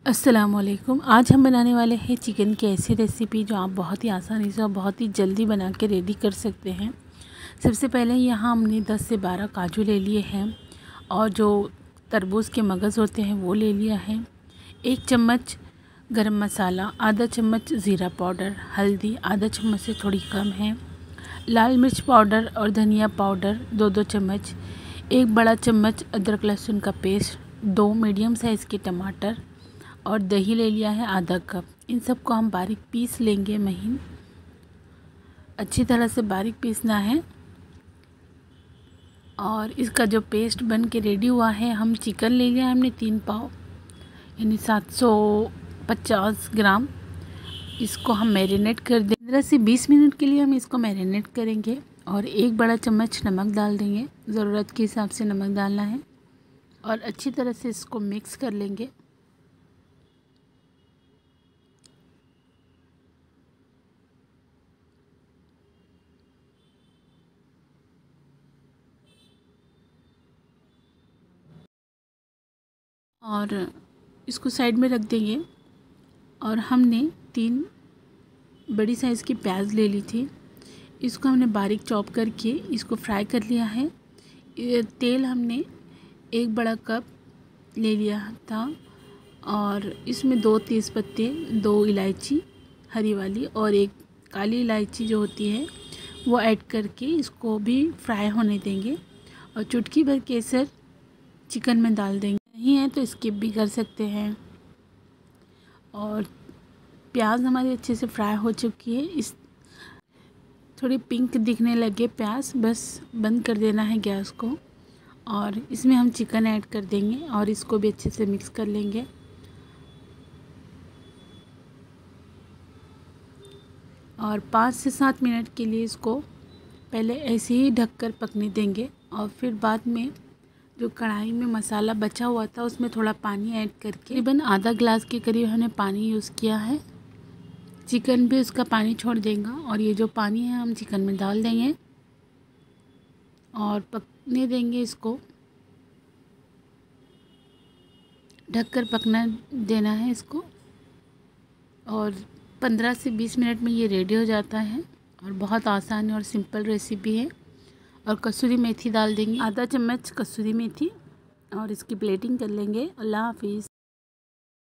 अस्सलामुअलैकुम। आज हम बनाने वाले हैं चिकन की ऐसी रेसिपी जो आप बहुत ही आसानी से और बहुत ही जल्दी बना के रेडी कर सकते हैं। सबसे पहले यहाँ हमने 10 से 12 काजू ले लिए हैं और जो तरबूज के मगज़ होते हैं वो ले लिया है। 1 चम्मच गरम मसाला, आधा चम्मच ज़ीरा पाउडर, हल्दी आधा चम्मच से थोड़ी कम है, लाल मिर्च पाउडर और धनिया पाउडर 2-2 चम्मच, 1 बड़ा चम्मच अदरक लहसुन का पेस्ट, 2 मीडियम साइज़ के टमाटर और दही ले लिया है आधा कप। इन सबको हम बारीक पीस लेंगे, महीन अच्छी तरह से बारीक पीसना है। और इसका जो पेस्ट बन के रेडी हुआ है, हम चिकन ले लिया है हमने 3 पाव यानी 750 ग्राम। इसको हम मैरिनेट कर दें 15 से 20 मिनट के लिए हम इसको मैरिनेट करेंगे। और 1 बड़ा चम्मच नमक डाल देंगे, ज़रूरत के हिसाब से नमक डालना है। और अच्छी तरह से इसको मिक्स कर लेंगे। और इसको साइड में रख देंगे। और हमने 3 बड़ी साइज़ की प्याज ले ली थी, इसको हमने बारीक चॉप करके इसको फ्राई कर लिया है। तेल हमने 1 बड़ा कप ले लिया था और इसमें 2 तेज़पत्ते, 2 इलायची हरी वाली और 1 काली इलायची जो होती है वो ऐड करके इसको भी फ्राई होने देंगे। और चुटकी भर केसर चिकन में डाल देंगे, नहीं है तो स्किप भी कर सकते हैं। और प्याज हमारी अच्छे से फ्राई हो चुकी है, इस थोड़ी पिंक दिखने लगे प्याज, बस बंद कर देना है गैस को। और इसमें हम चिकन ऐड कर देंगे और इसको भी अच्छे से मिक्स कर लेंगे। और 5 से 7 मिनट के लिए इसको पहले ऐसे ही ढककर पकने देंगे। और फिर बाद में जो कढ़ाई में मसाला बचा हुआ था उसमें थोड़ा पानी ऐड करके तकरीबन आधा ग्लास के करीब हमने पानी यूज़ किया है। चिकन भी उसका पानी छोड़ देगा और ये जो पानी है हम चिकन में डाल देंगे और पकने देंगे। इसको ढककर पकना देना है इसको। और 15 से 20 मिनट में ये रेडी हो जाता है और बहुत आसान और सिंपल रेसिपी है। और कसूरी मेथी डाल देंगे, आधा चम्मच कसूरी मेथी, और इसकी प्लेटिंग कर लेंगे। अल्लाह हाफिज़।